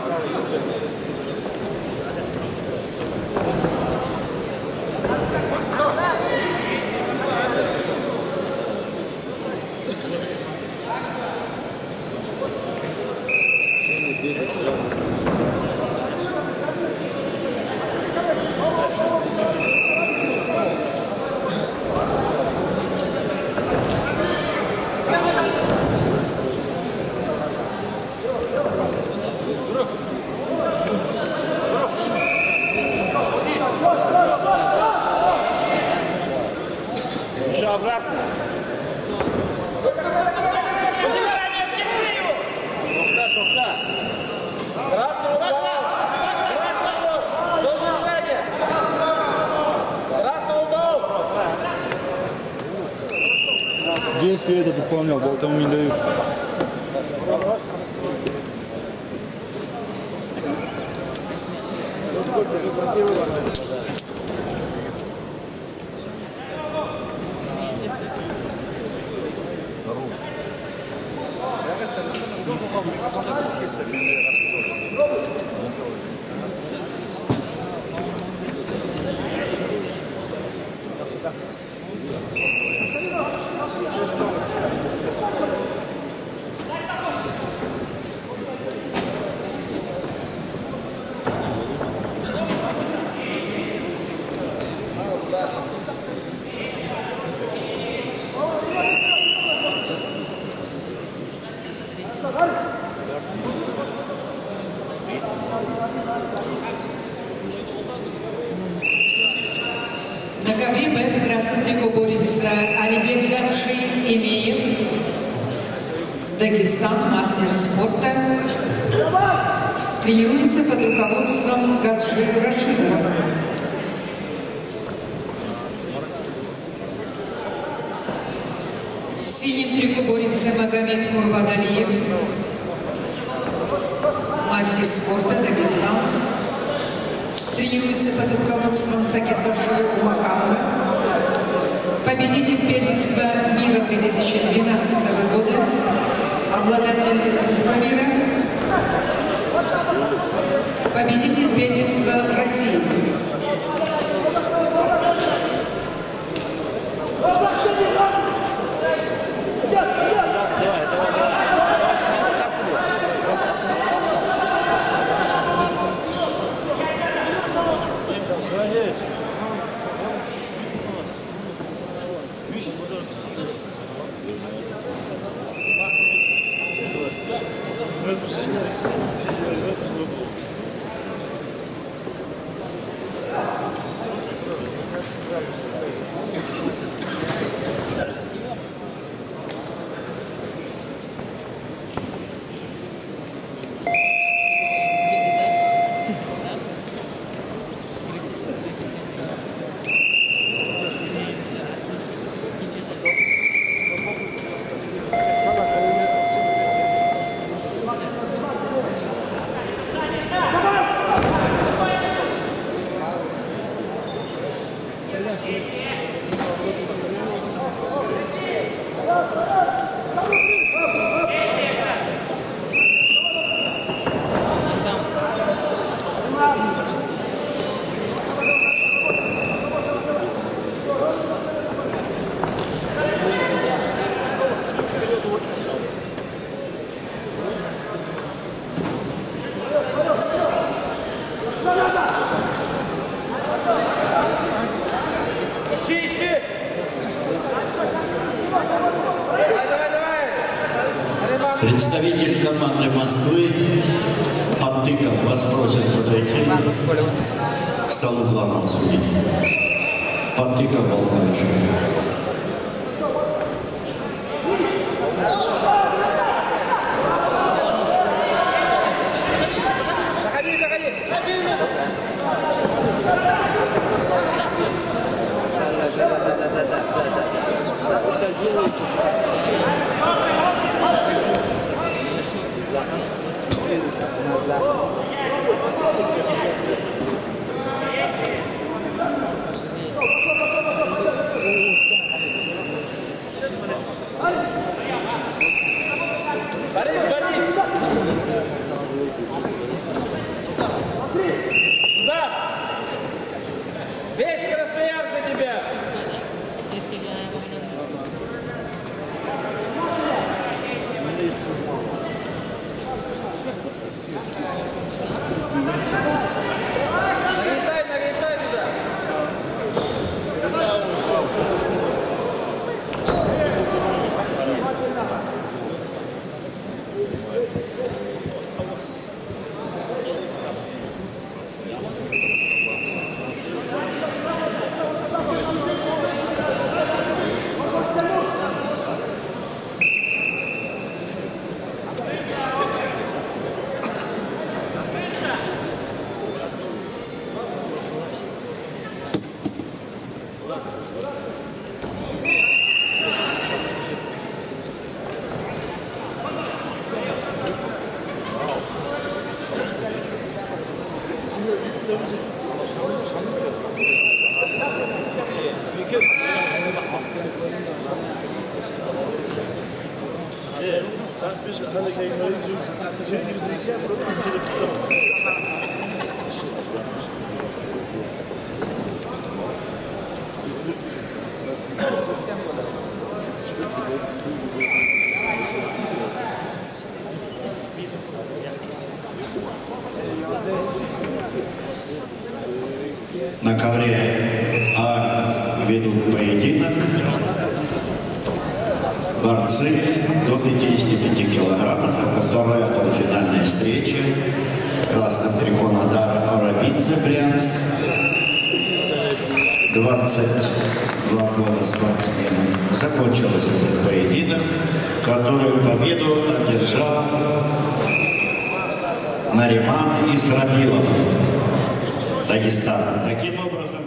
Действие это выполнял, поэтому не дают. На ковре Б в красном трико борется Алибек Гаджи Эмеев, Дагестан, мастер спорта. Тренируется под руководством Гаджи Рашидова. В синем трико борется Магомед Курбаналиев, мастер спорта, Дагестан. Тренируется под руководством Сагитбашу Умаханова, победитель первенства мира 2012 года, обладатель Кубка мира, победитель первенства России. Представитель команды Москвы Подтыков вас просит подойти к столу главного судьи. Подтыков Волконышев. Борис! На ковре ведут поединок борцы до 55 килограмм. Это вторая полуфинальная встреча. Красным трико Надар Арабидзе, Брянск. 22 года спортсмен. Закончился этот поединок, который победу одержал Нариман Исрабилов, Дагестан. Таким образом,